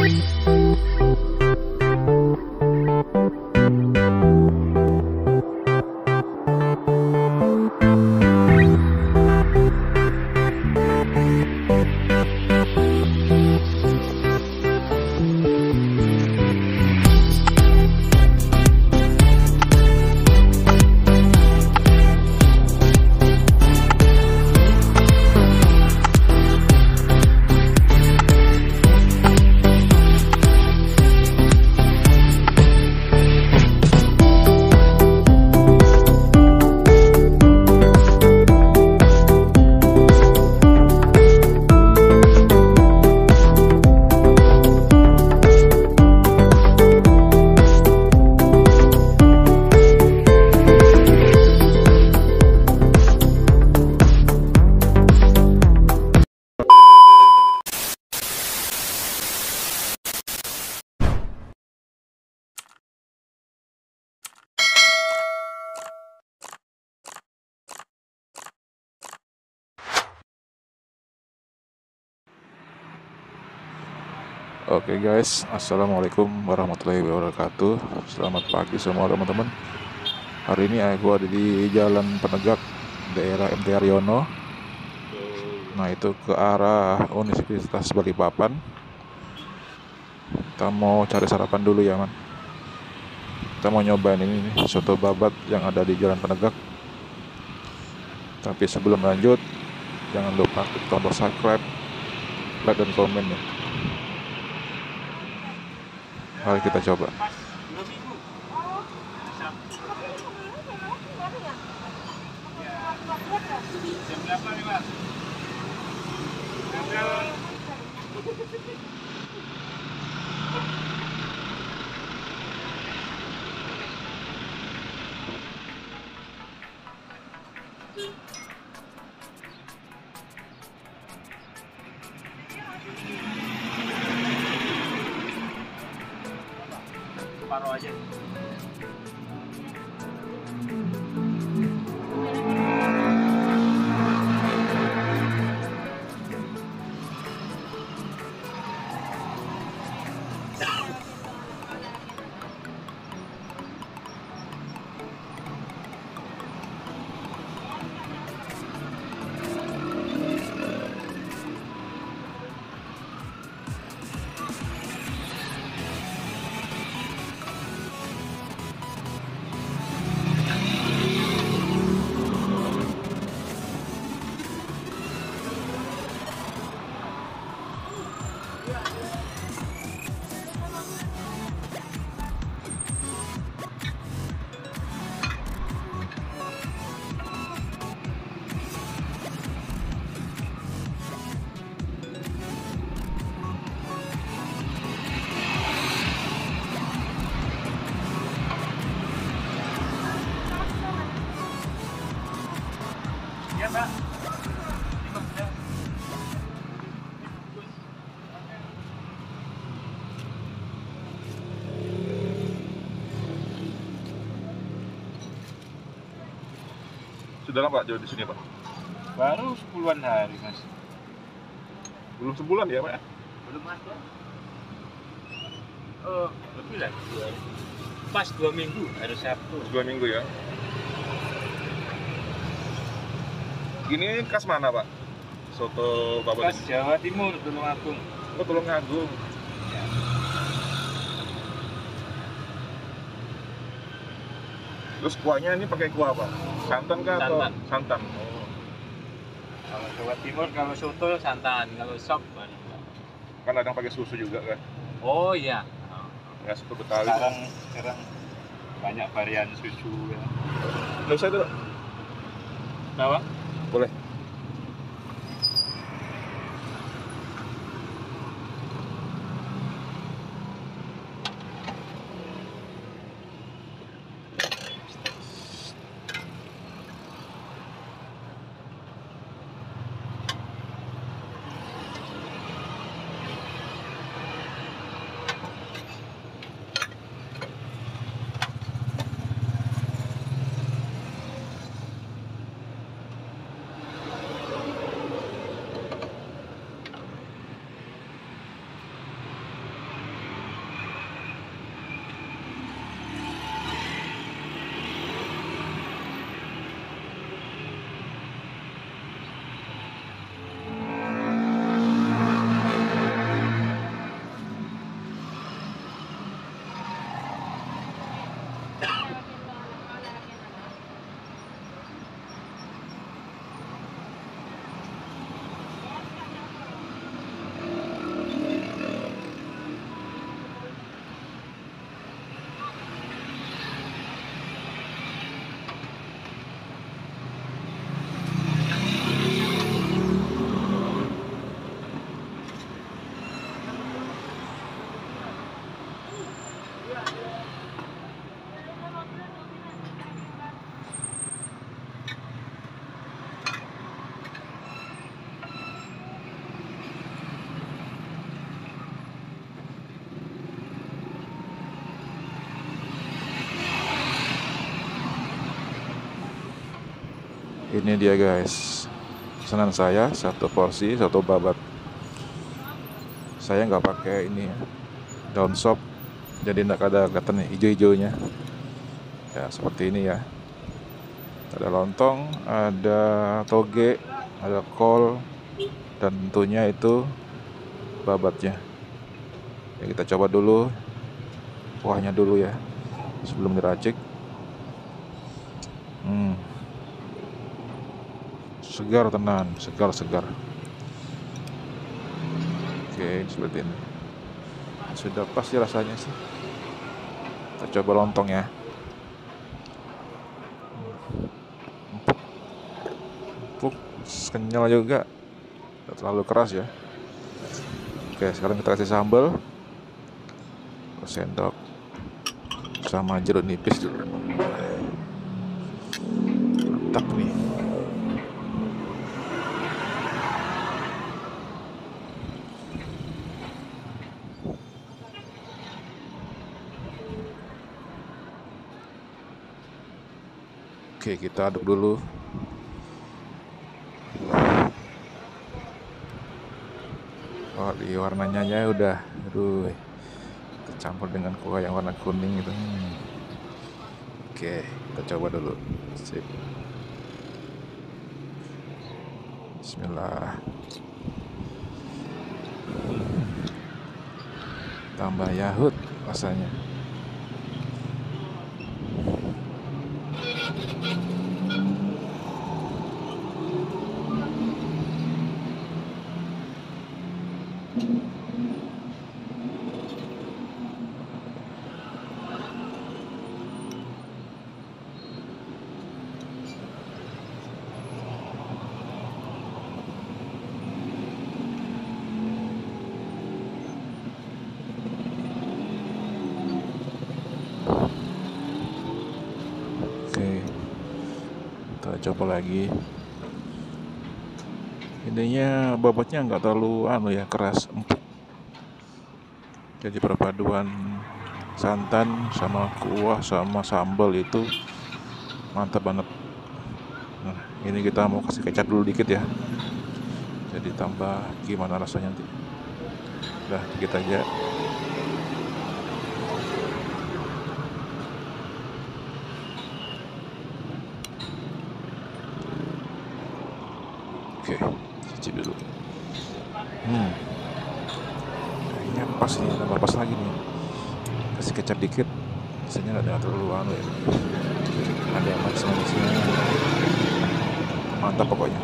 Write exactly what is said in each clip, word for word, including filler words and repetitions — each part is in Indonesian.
Oke guys, assalamualaikum warahmatullahi wabarakatuh. Selamat pagi semua teman-teman. Hari ini aku ada di Jalan Penegak, daerah M T Haryono. Nah itu ke arah Universitas Balikpapan. Kita mau cari sarapan dulu ya man. Kita mau nyobain ini nih, soto babat yang ada di Jalan Penegak. Tapi sebelum lanjut, jangan lupa klik tombol subscribe, like dan komen ya. Mari kita coba. Paruh aja. Ya, Pak. Sudah lama Pak jauh di sini Pak? Baru sepuluhan hari, Mas. Belum sebulan ya Pak ya? Belum Mas ya? Oh, lebih lah. Pas dua minggu, hari Sabtu. Dua minggu ya. Ini khas mana Pak? Soto babat Khas ini? Jawa Timur, Tulungagung. Oh Tulungagung. Ya. Terus kuahnya ini pakai kuah apa? Santan kah atau Santan. santan? Oh. Kalau Jawa Timur, kalau soto santan, kalau sop baru. Kan ada yang pakai susu juga kan? Oh iya. Ya soto Betawi. Sekarang sekarang banyak varian susu ya. Nggak usah itu Pak? Bawa? Boleh. Ini dia guys, pesanan saya satu porsi soto babat. Saya nggak pakai ini ya, daun sop, jadi nggak ada kelihatan hijau-hijaunya. Ya seperti ini ya. Ada lontong, ada toge, ada kol, dan tentunya itu babatnya. Ya, kita coba dulu kuahnya dulu ya sebelum diracik. Hmm. Segar tenan, segar-segar. Oke, seperti ini. Sudah pasti rasanya sih. Kita coba lontong ya. Empuk, empuk, kenyal juga. Tidak terlalu keras ya. Oke, sekarang kita kasih sambal. Sendok sama jeruk nipis dulu. Mantap nih. Oke, kita aduk dulu. Oh, di warnanya ya udah, aduh, tercampur dengan kuah yang warna kuning gitu. Hmm. Oke, kita coba dulu. Sip. Bismillah. Tambah yahut rasanya. Oke, kita coba lagi. Ininya babatnya nggak terlalu anu ya, keras, empuk. Jadi perpaduan santan sama kuah sama sambal itu mantap banget. Nah, ini kita mau kasih kecap dulu dikit ya. Jadi tambah gimana rasanya nanti. Udah dikit aja. Oke, cicip dulu. Hmm, kayaknya pas nih, tambah pas lagi nih. Kasih kecap dikit, biasanya nggak terlalu anu ya. Ada yang manis-manisnya, mantap pokoknya.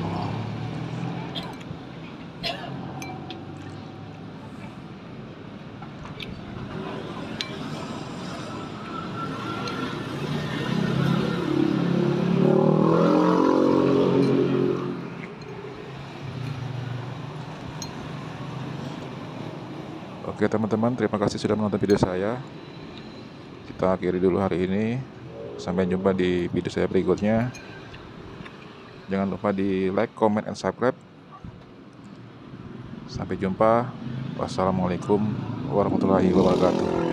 Oke teman-teman, terima kasih sudah menonton video saya. Kita akhiri dulu hari ini. Sampai jumpa di video saya berikutnya. Jangan lupa di like, comment, and subscribe. Sampai jumpa. Wassalamualaikum warahmatullahi wabarakatuh.